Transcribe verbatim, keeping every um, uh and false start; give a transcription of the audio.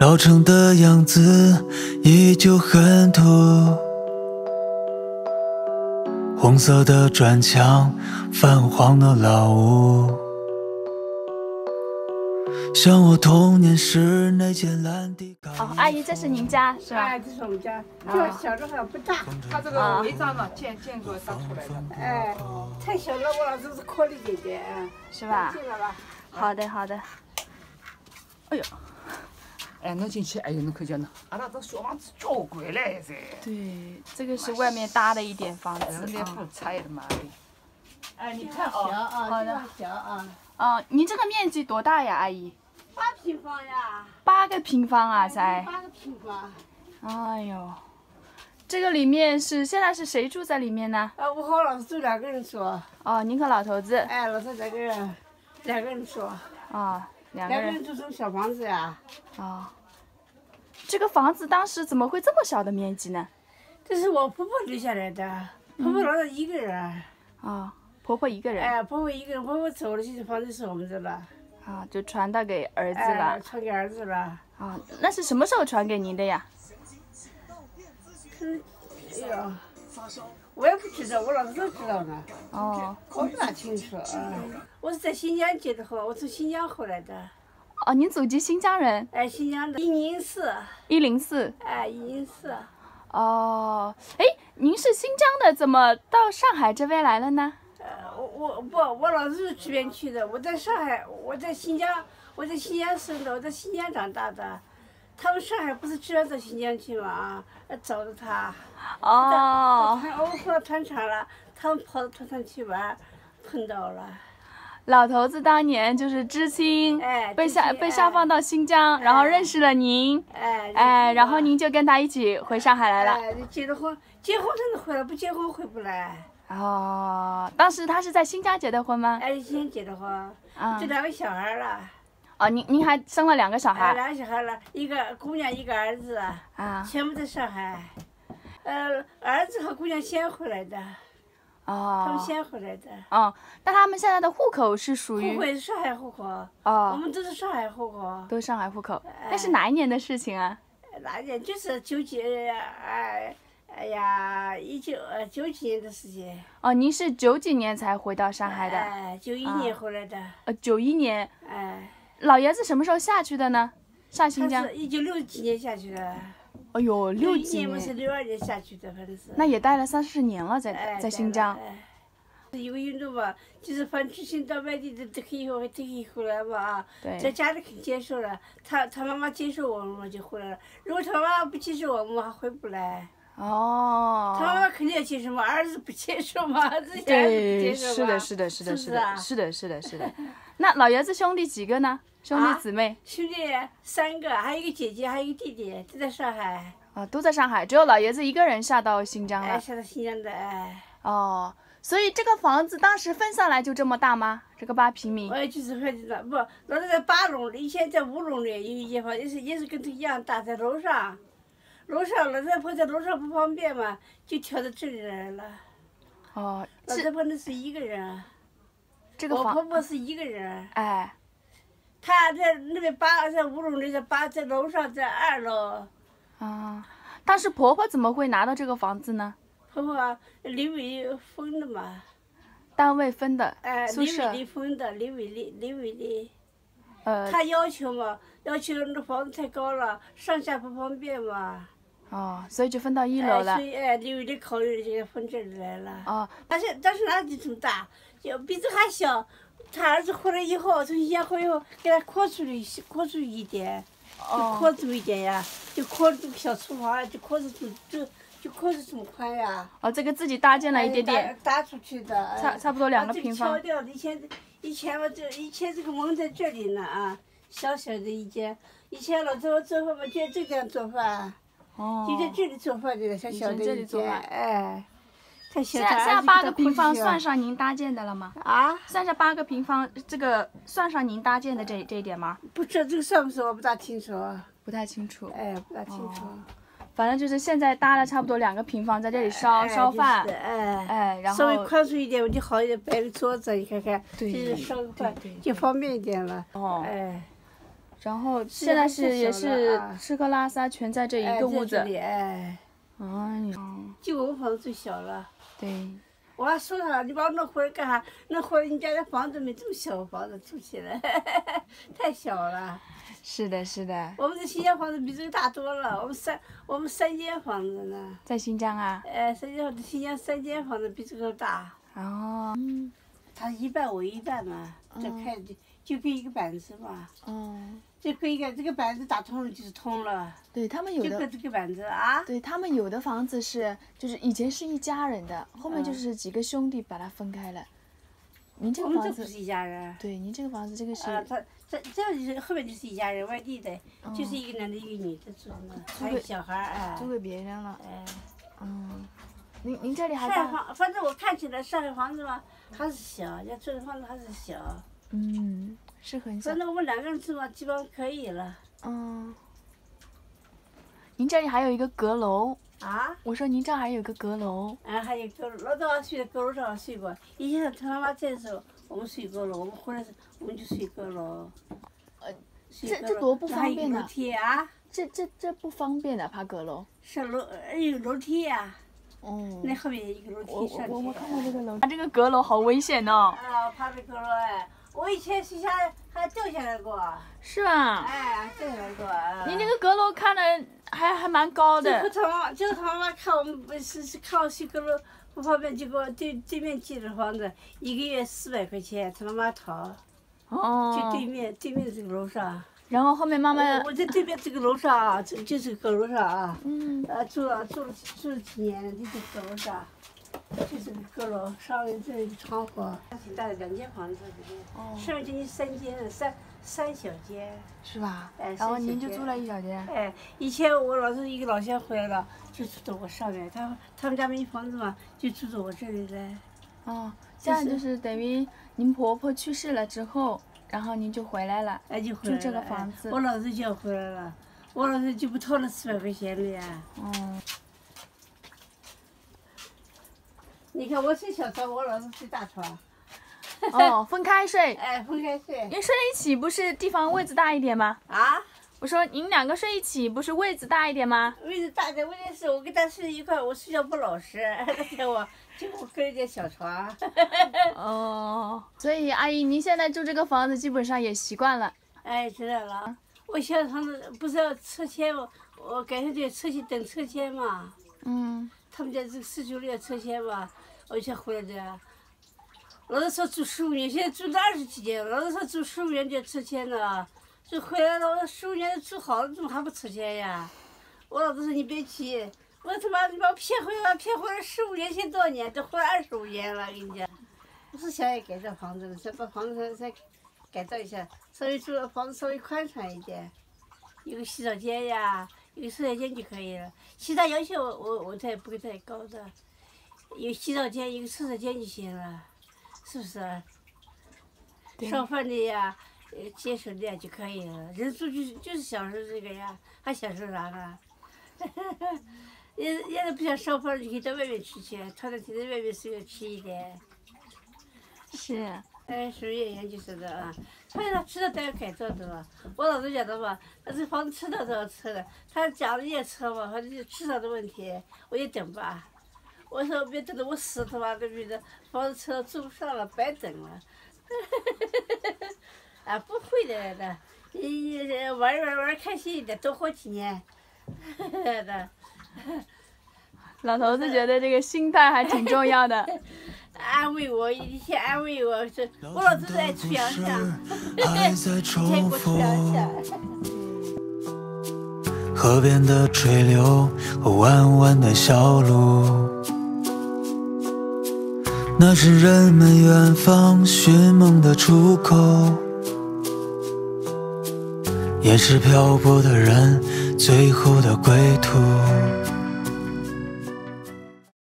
老城的样子依旧很土，红色的砖墙，泛黄的老屋，像我童年时那间蓝地高。 哦，阿姨，这是您家是吧？ 哎，这是我们家，这小时候还不大， 他这个违章嘛，建建筑打出来的。 哎，太小了，我老是是颗粒姐姐， 是吧？ 进来吧。 好的，好的。哎呦， 哎，侬进去，哎呦，侬看见喏，阿拉这小房子交关嘞噻。 对，这个是外面搭的一点房子那啊。 不拆的嘛。哎，你看小哦， 啊， 好的这样小啊， 哦，您这个面积多大呀，阿姨？ 八平方呀， 八个平方啊，才。 八个平方。 哎呦，这个里面是现在是谁住在里面呢？ 啊，我和老师住两个人住， 哦，您和老头子。 哎，老师两个人，两个人住， 哦，两个人。 两个人住这种小房子呀。 哦，这个房子当时怎么会这么小的面积呢？ 这是我婆婆留下来的，婆婆老是一个人， 哦，婆婆一个人。 哎，婆婆一个人，婆婆走了，现在房子是我们的了， 啊，就传达给儿子哎， 了。 传给儿子了。 啊，那是什么时候传给您的呀？ 嗯，哎呦，我也不知道，我老师都知道呢。 哦， 我不大清楚啊。我是在新疆结的婚，我从新疆回来的。 哦，您祖籍新疆人， 哎，新疆的一零四， 一零四。 哎，一零四。 哦，哎，您是新疆的，怎么到上海这边来了呢？ 呃，我我不，我老是这边去的。我在上海，我在新疆，我在新疆生的，我在新疆长大的。他们上海不是支援到新疆去嘛啊，找着他。 哦， 团我碰到团场了，他们跑到团场去玩，碰到了。 老头子当年就是知青， 哎被下知青被下放到新疆，然后认识了您， 哎哎，然后您就跟他一起回上海来了。 哎，结了婚，结婚才能回来，不结婚回不来。 哦，当时他是在新疆结的婚吗？ 哎，先结的婚， 啊就两个小孩了。 哦，您您还生了两个小哎， 孩两个小孩了，一个姑娘，一个儿子， 啊？ 全部在上海。呃，儿子和姑娘先回来的，他们哦先回来的。 哦，那他们现在的户口是属户于口是上海户口，我哦， 们都是上海户口。 都是上海户口。 哎那是哪一年的事情啊？ 哪年就是九几哎，哎呀，一九呃九几年的事情。 哦，您是九几年才回到上海的？ 哎，九一年回来的。 呃，九一年。 哎， 老爷子什么时候下去的呢？下新他疆？ 是一九六几年下去的。 哎呦，六一几年， 年嘛是六二年下去的，反正是。 那也待了三十年了，在哎在新疆。。 有个运动嘛，就是反知青到外地的都可以回，都可以回来嘛啊。在对， 家里肯接受了，他他妈妈接受我们嘛就回来了。如果他妈妈不接受我们，还回不来。他妈哦， 妈肯定要接受嘛，儿子不接受嘛，自己儿子不对， 接受嘛。 是的，是的，是的，是的， 是不是啊是的，是的，是的。那老爷子兄弟几个呢？兄弟啊姊妹兄弟三个，还有一个姐姐，还有一个弟弟，都在上海。 啊，都在上海，只有老爷子一个人下到新疆哎， 了。 下到新疆的哎。 哦，所以这个房子当时分下来就这么大吗？这个八平米我？也就是反正的，不，老是在八弄的，以前在五弄的有一间房，也是也是跟这一样大，在楼上，楼上老太婆在楼上不方便嘛，就调到这里来了。 哦， 老是太婆那是一个人， 这个我婆房， 婆是一个人， 哎， 她在那边八，在五弄的，在八，在楼上，在二楼。 啊，当时婆婆怎么会拿到这个房子呢？ 婆婆啊，李伟分的嘛， 单位分的哎， 宿舍李伟丽，分的，李伟丽，李伟丽。 呃， 她要求嘛，要求那房子太高了，上下不方便嘛。 哦，所以就分到一楼哎， 了所。以哎，李伟丽考虑就分这里来了。 哦， 但是但是哪里这么大，就比这还小。他儿子回来以后，从新疆回来以后，给他扩出去，扩出去一点，就哦， 扩这么一点呀，就扩这个小厨房啊，就扩出这么就就扩出这么宽呀。 哦，这个自己搭建了一点点， 哎搭搭出去的。哎差差不多两个把这平方敲掉了，以前以前嘛，这以前这个门在这里呢啊，小小的一间。以前老头做饭嘛，就在这个样做饭， 哦， 就在这里做饭的，小小的以前这里一间， 做饭哎。太小现在了， 现在八个儿子给他平方扩出去了算上您搭建的了吗？ 啊？ 算上八个平方，这个算上您搭建的这这一点吗？ 不知道这个算不算，我不大清楚。 不太清楚， 哎，不大清楚。 反正就是现在搭了差不多两个平方，在这里烧哎烧饭就是，哎， 哎，然后稍微宽松一点，我就好一点，摆个桌子，你看看， 对就是烧个饭对对就方便一点了。 哦， 哎， 然后现在是也是吃喝拉撒全在这一个屋子。 哎， 哎呀， 就我们房子最小了。 对。 我还说他，你把我弄回来干啥？弄回来你家的房子没这么小，房子住起来太小了。 是的，是的。 我们这新疆房子比这个大多了，我们三我们三间房子呢。 在新疆啊？ 哎，三间新疆三间房子比这个大。 哦。嗯。 他一半我一半嘛，这开就就跟一个板子嘛。 嗯。 这跟一个这个板子打通了就是通了。 对他们有的。 就跟这个板子啊。 对他们有的房子是就是以前是一家人的，后面就是几个兄弟把它分开了。您这个房子。 我们这不是一家人。 对，您这个房子这个是。 啊，他这这就是后面就是一家人，外地的，就是一个男的，一个女的住的，还有小孩哎。 租给别人了。 哎。 嗯。您您这里还。 上海房，反正我看起来上海房子嘛还是小，要住的房子还是小。 嗯，是很小。 反正我们两个人住嘛，基本上可以了。 嗯。您这里还有一个阁楼。 啊？ 我说您这还有个阁楼。 啊，还有阁楼，老早睡在阁楼上睡过。以前他妈妈在的时候，我们睡阁楼，我们回来时我们就睡阁楼。 呃，这这多不方便呢。楼梯啊。 这这这不方便的，爬阁楼。 是楼，有楼梯呀。 哦。 那后面一个楼梯上去。 我我看到这个楼。它这个阁楼好危险哦。 啊，爬这阁楼哎。我以前睡下还掉下来过。 是吧？ 哎，掉下来过。 您这个阁楼看着还还蛮高的。 结果他妈，结果他妈妈看我们不是是看我睡阁楼不方便，结果对对面借的房子一个月四百块钱，他妈妈掏。 哦。 就对面对面这个楼上。 然后后面妈妈。 我在对面这个楼上啊，就就这个阁楼上啊。 嗯。 呃，住了住了住了几年，就这个楼上。就这个阁楼上面这一个窗户，挺大的两间房子里面，哦、上面就三间，三三小间， 是吧？ 哎， 然后您就租了一小间。 哎，以前我老是一个老乡回来了，就住到我上面，他他们家没房子嘛，就住到我这里来。 哦，现在就是等于您婆婆去世了之后，然后您就回来了， 哎，就回来了， 住这个房子。 我老子就要回来了，我老子就不掏了四百块钱了呀。 哦。 你看我睡小床，我老是睡大床。 哦，分开睡。 哎，分开睡。 您睡在一起不是地方位置大一点吗？ 啊？ 我说您两个睡一起不是位置大一点吗？ 位置大点，问题是我跟他睡一块，我睡觉不老实，而且我就我跟人家小床。 哦，所以阿姨您现在住这个房子基本上也习惯了。 哎，知道了。我小房子不是要拆迁吗？我改天就要拆迁，等拆迁嘛。 嗯。 他们家这个四九六要拆迁嘛，我才回来的。老子说住十五年，现在住了二十几年了。老子说住十五年就要拆迁了，就回来了。我说十五年住好了，怎么还不拆迁呀？我老子说你别急，我他妈你把我骗回来，骗回来十五年，现在多少年？都回来二十五年了，跟你讲。我是想要改造房子了，再把房子再改造一下，稍微住的房子稍微宽敞一点，有个洗澡间呀。有个洗澡间就可以了，其他要求我我我他也不会太高的，有洗澡间，有个厕所间就行了，是不是？烧饭的呀，呃，节省的呀就可以了。人住就是就是享受这个呀，还享受啥呢？人人家不想烧饭，就可以到外面吃去，他在在外面随便吃一点。 是。 哎，属于演员就是的啊，所以他吃的都要改造的嘛。我老是讲的嘛，那这房子迟早都要拆的，他讲的也拆嘛，反正就迟早的问题，我也等吧。我说别等到我死他妈的，别的房子拆了住不上了，白等了。啊，不会的的，你玩玩玩开心一点，多活几年。的。 老头子觉得这个心态还挺重要的。 安慰我，一天安慰我，是我老子在出洋相， 还在重复。河边的垂柳和弯弯的小路，那是人们远方寻梦的出口，也是漂泊的人最后的归途。